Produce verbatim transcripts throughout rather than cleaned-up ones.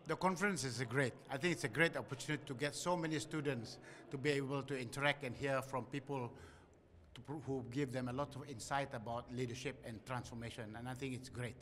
The conference is a great. I think it's a great opportunity to get so many students to be able to interact and hear from people to, who give them a lot of insight about leadership and transformation, and I think it's great.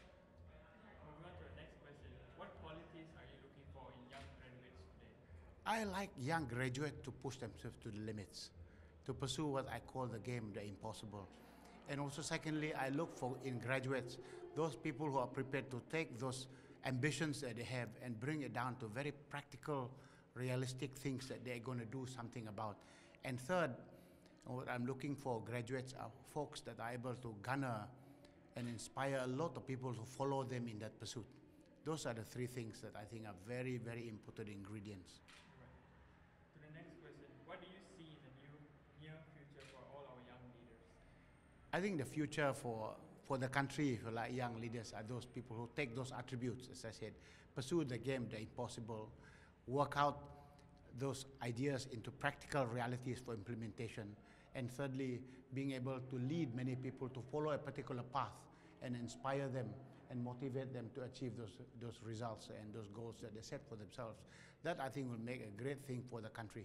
Moving on to the next question. What qualities are you looking for in young graduates today? I like young graduates to push themselves to the limits, to pursue what I call the game, the impossible. And also secondly, I look for in graduates, those people who are prepared to take those ambitions that they have and bring it down to very practical, realistic things that they're going to do something about. And third, what I'm looking for graduates are folks that are able to garner and inspire a lot of people to follow them in that pursuit. Those are the three things that I think are very, very important ingredients. Right. To the next question, what do you see in the new near future for all our young leaders? I think the future for, for the country, for like young leaders, are those people who take those attributes, as I said, pursue the game, the impossible, work out those ideas into practical realities for implementation, and thirdly, being able to lead many people to follow a particular path and inspire them and motivate them to achieve those, those results and those goals that they set for themselves. That, I think, will make a great thing for the country.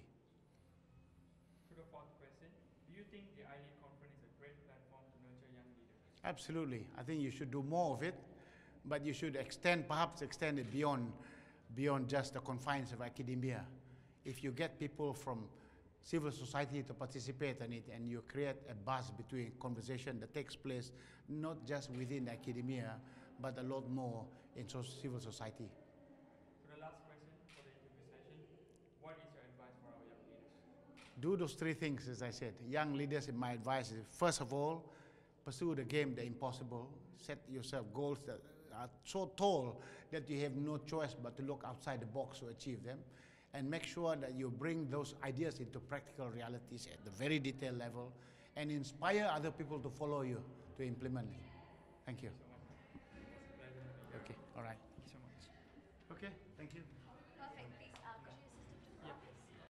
To the fourth question, do you think the iLEAD conference is a great platform to nurture young leaders? Absolutely. I think you should do more of it, but you should extend, perhaps extend it beyond, beyond just the confines of academia. If you get people from civil society to participate in it and you create a buzz between conversation that takes place not just within academia, but a lot more in civil society. For the last question for the interview session, what is your advice for our young leaders? Do those three things, as I said. Young leaders, my advice is, first of all, pursue the game, the impossible. Set yourself goals that are so tall that you have no choice but to look outside the box to achieve them. And make sure that you bring those ideas into practical realities at the very detailed level and inspire other people to follow you to implement it. Thank you. Thank you so much. It was a pleasure. Okay, all right. Thank you so much. Okay, thank you. Perfect.